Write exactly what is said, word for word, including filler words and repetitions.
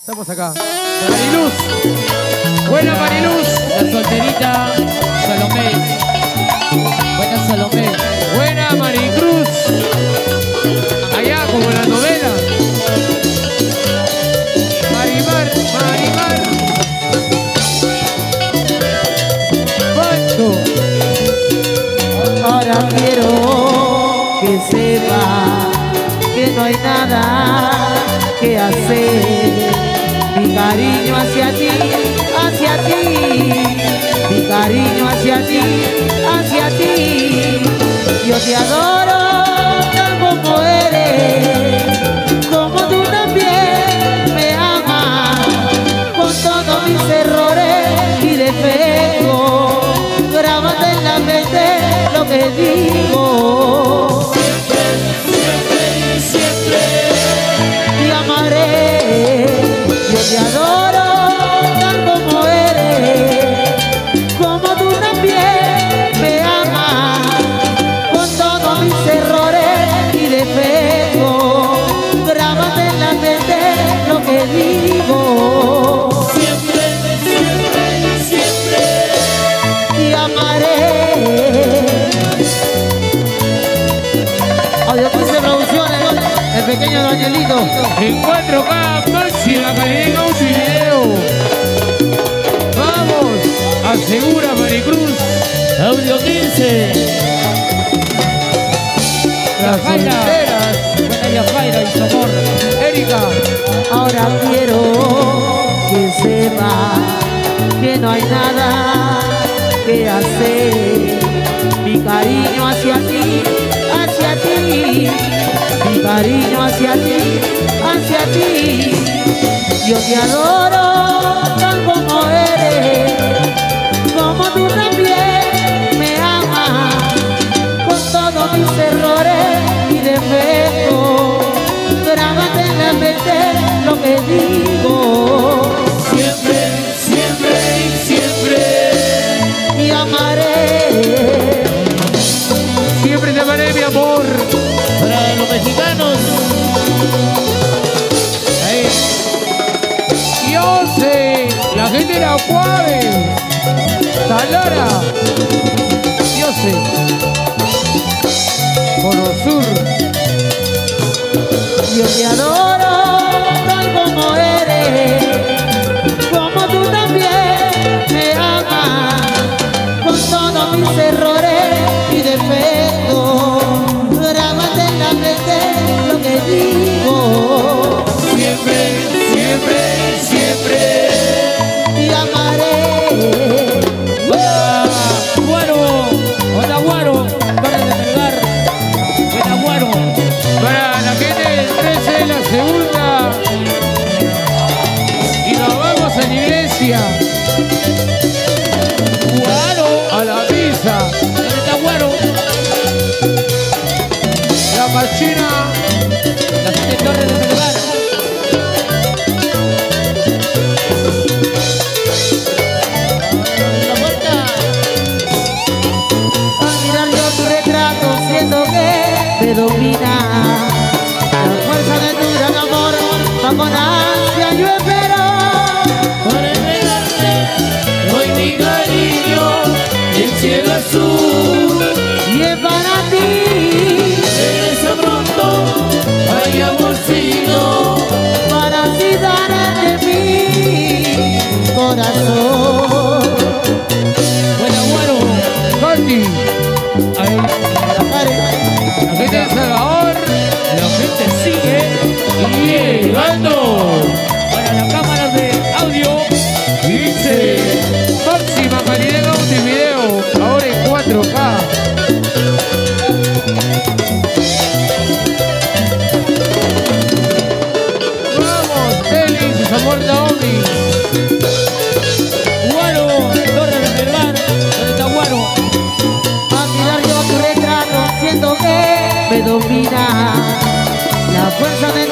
Estamos acá. Mariluz. Buena Mariluz. La solterita Salomé. Buena Salomé. Buena Maricruz. Allá como en la novela. Marimar, Marimar. Pancho. Ahora quiero que sepa que no hay nada que hacer. Mi cariño hacia ti, hacia ti. Mi cariño hacia ti, hacia ti. Yo te adoro tal como eres, como tú también me amas, con todos mis errores y defectos. Grábate en la mente lo que digo. Siempre, siempre, siempre te amaré. Yo te adoro tal como eres, como tú también me amas, con todos mis errores y defectos. Grábate en la mente lo que digo. Siempre, siempre, siempre te amaré. Audio Pulse Producciones, el pequeño Danielito. En cuatro K, máxima calidad en audio y video. Vamos, asegura Maricruz. Audio quince. Las Jaira. solteras. Buena Yajaira y Socorro. Erika. Ahora quiero que sepa que no hay nada que hacer. Mi cariño hacia ti, hacia ti. Mi cariño hacia ti, hacia ti. Yo te adoro tal como eres, como tú también me amas, con todos mis errores y defectos. Grábate en la mente lo que digo. Siempre, siempre y siempre te amaré. Siempre te amaré, mi amor. Para los mexicanos. Ahí. Yo sé, la gente de la Juárez. Talara. Yo sé. Cono Sur. Yo te adoro tal como eres, como tú también me amas, con todos mis errores y defectos. Grábate en la mente lo que digo. Siempre, siempre, siempre te amaré. Guaro. Hola Guaro. Para de Melgar. Buena Guaro. Para la gente del trece de la segunda. Y nos vamos a la iglesia. Guaro. A la misa. ¿Dónde está Guaro? La machina. La gente de Torre de Melgar. La puerta. Al mirar yo tu retrato siento que te domina la fuerza de tu gran amor, va con ansia yo espero. Para entregarte Hoy mi cariño y el cielo azul, y es para ti. Regresa pronto, ay amorcito, para así darte mi corazón. Buena Guaro. Katy. Ahí. La pared. La gente de Salvador. La gente sigue llegando. Para las cámaras de audio. Dice. Máxima calidad en audio y video. Ahora en cuatro K. Vamos, Félix, Zamor Naomi. Guaro. Torre de Melgar. ¿Dónde está Guaro? Al mirar yo tu retrato siento que me domina la fuerza de